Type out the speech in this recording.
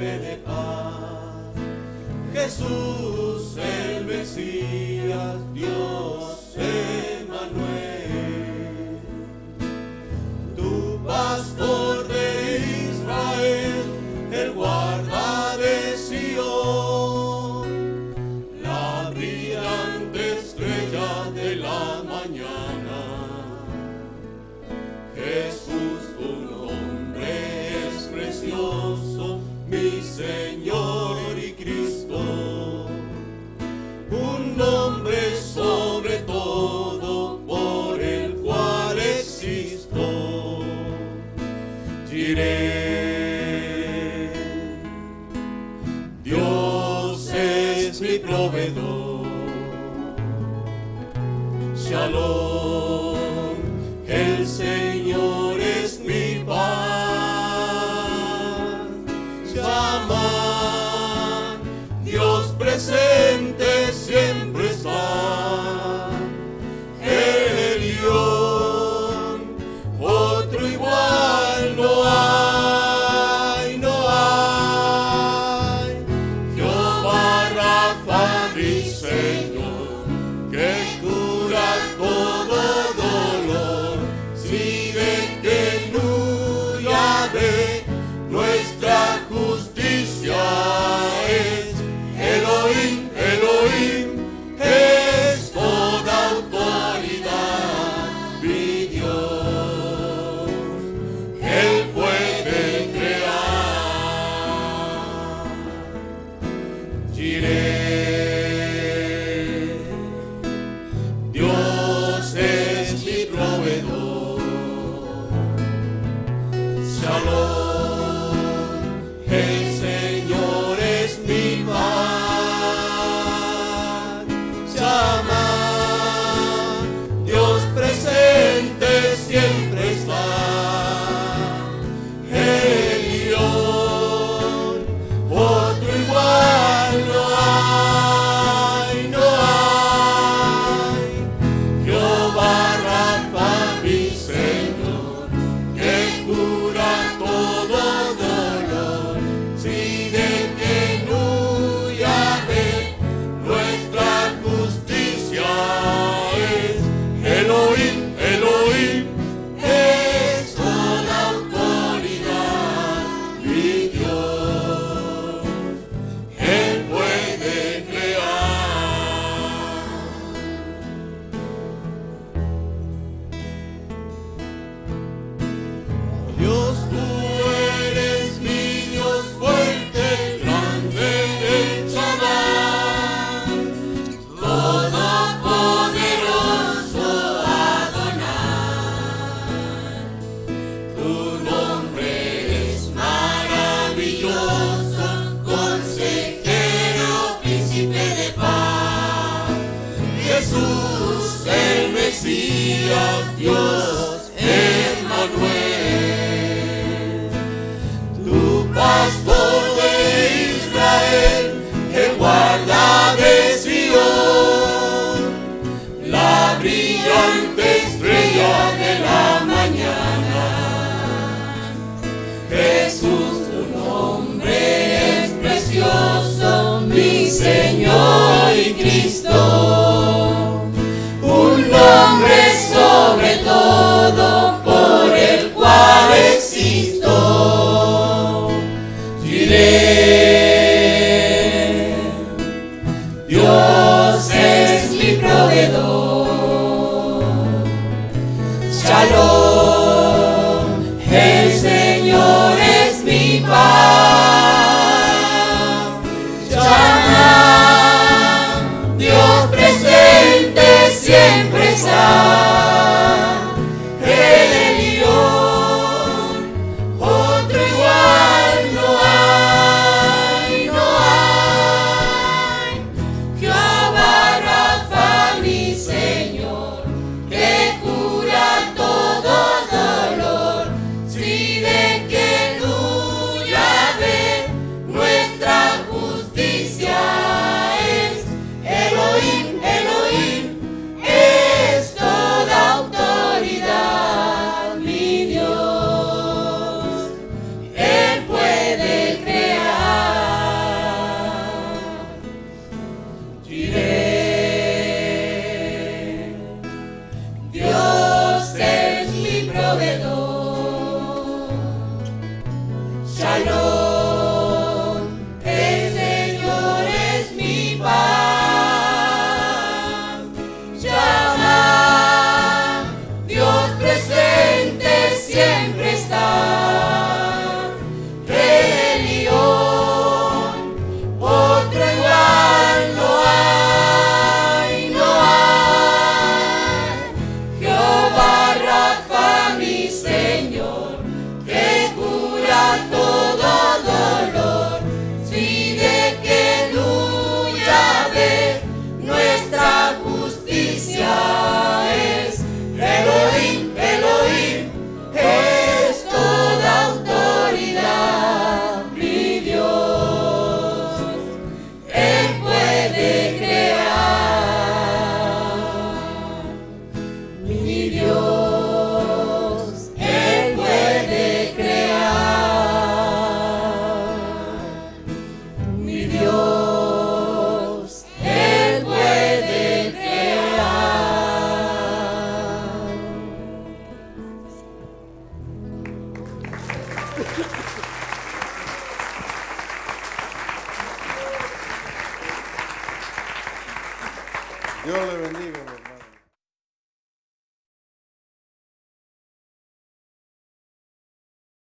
príncipe de paz. Jesús el Mesías, Dios Emmanuel, tu pastor de Israel, el guarda de Sion, la brillante estrella de la mañana. Jesús, tu nombre es precioso, mi Señor y Cristo, un nombre sobre todo por el cual existo. Diré, Dios es mi proveedor. Shalom, el Señor es mi paz. Llama, Dios presente siempre está. Elión, otro igual no hay, no hay. Jehová Rafa, mi Señor, que cura todo dolor. Sigue que nunca ve, nuestra justicia es Elohim, Elohim, es toda autoridad, mi Dios, Él puede crear. Diré, Dios es mi proveedor. Shalom, el Señor es mi paz. Llama, Dios presente siempre está. Elión, otro igual no hay, no hay. Jehová Rafa, mi Señor, que cura todo dolor. Sigue que nunca ve, nuestra justicia es Elohim, Elohim, es toda autoridad, mi Dios, Él puede crear. Dios, tú eres mi Dios fuerte, grande el Shaddai, todopoderoso Adonai. Tu nombre es maravilloso, consejero, príncipe de paz. Jesús el Mesías, Dios Emmanuel, tu pastor de Israel, el guarda de Sion, la brillante estrella de la mañana. Jesús, tu nombre es precioso, mi Señor y Cristo, un nombre sobre todo por el cual existo. Diré, Dios es mi proveedor. Shalom, el Señor es mi Shalom, el Señor es mi paz. Llama, Dios presente siempre está. Rebelión, otro igual no hay, no hay. Jehová Rafa, mi Señor, que cura todo dolor. Sigue que lucha de nuestra justicia es Elohim, Elohim, es toda autoridad, mi Dios, Él puede crear, mi Dios, Él puede crear, mi Dios, Él puede crear. Dios le bendiga, mi hermano.